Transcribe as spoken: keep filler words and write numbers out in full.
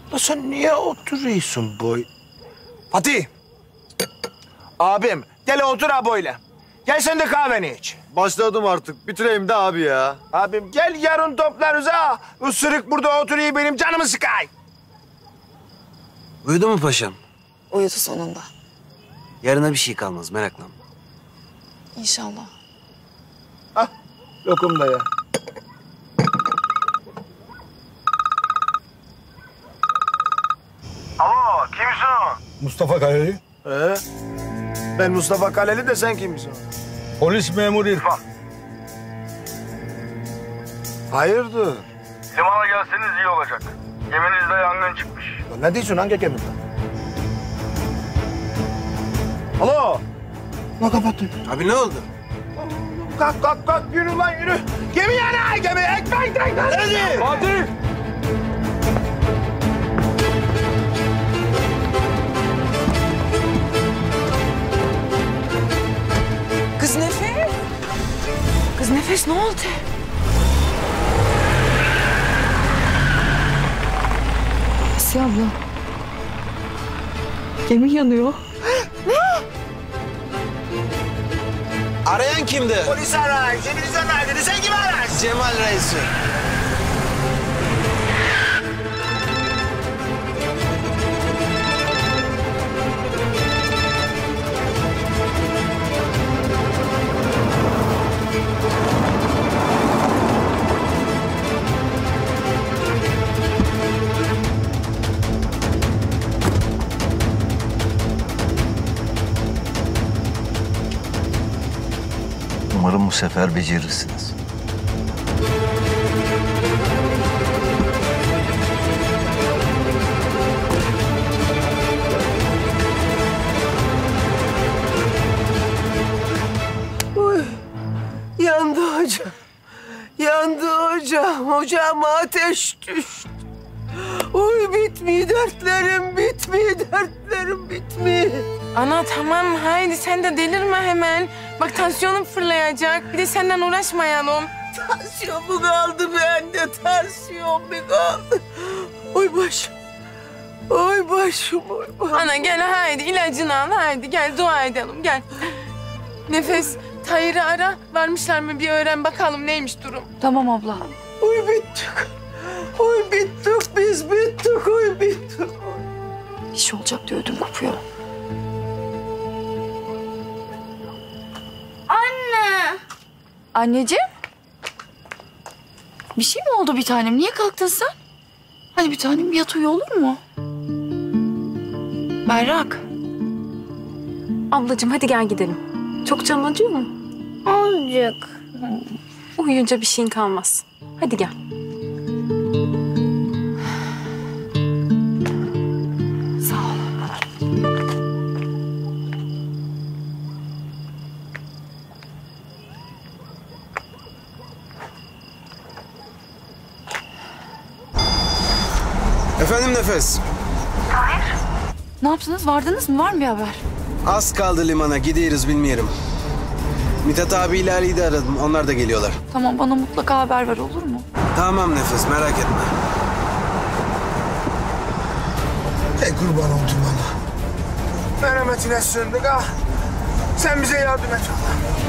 La sen niye oturuyorsun boy? Fatih. Abim gel otur ha böyle. Gel sen de kahveni iç. Başladım artık. Bitireyim de abi ya. Abim gel yarın toplarız ha. Isırık burada oturuyor benim canımı sıkay. Uyudu mu paşam? Uyudu sonunda. Yarına bir şey kalmaz, meraklanma. İnşallah. Ah lokum da ya. Alo, kimsin? Mustafa Kaleli, Ee, ben Mustafa Kaleli de sen kimsin? polis memuru İrfan. Hayırdır? Limana gelseniz iyi olacak. Geminizde yangın çıkmış. Ya ne diyorsun hangi gemide? Alo. Ne kapattın? Abi ne oldu? Kalk kalk kalk yürü lan yürü. Gemi yana gemi ekmek ekmek. Hadi. Fatih! Kız Nefes. Kız Nefes ne oldu? Asiye abla. Gemi yanıyor. Arayan kimdi? Polis arar. Polis arar dedi. Sen kimi ararsın? Cemal Reis'i. Umarım bu sefer becerirsiniz. Uy, yandı hocam. Yandı hocam. Hocam ateş düştü. Uy bitmiyor dertlerim, bitmiyor dertlerim, bitmiyor. Ana tamam haydi sen de delirme hemen. Bak tansiyonum fırlayacak. Bir de senden uğraşmayalım. Tansiyon mu kaldı bende? Tansiyon mu kaldı? Oy başım. Oy başım, oy başım. Ana gel haydi ilacını al haydi gel dua edelim gel. Nefes Tahir'i ara varmışlar mı bir öğren bakalım neymiş durum. Tamam abla. Oy bittik. Oy bittik biz bittik. Oy bittik. Bir şey olacak diye ödüm kopuyor. Anne. Anneciğim. Bir şey mi oldu bir tanem? Niye kalktın sen? Hadi bir tanem bir yat uyu olur mu? Berrak. Ablacığım hadi gel gidelim. Çok canın acıyor mu? Olacak. Uyuyunca bir şeyin kalmaz. Hadi gel. Sağ ol. Efendim Nefes. Ne yaptınız? Vardınız mı? Var mı bir haber? Az kaldı limana, gidiyoruz bilmiyorum. Mithat abiyle Ali'yi de aradım, onlar da geliyorlar. Tamam bana mutlaka haber ver olur mu? Tamam Nefes, merak etme. Ey kurban oldum Allah. Merhametine sığındık ha. Sen bize yardım et Allah.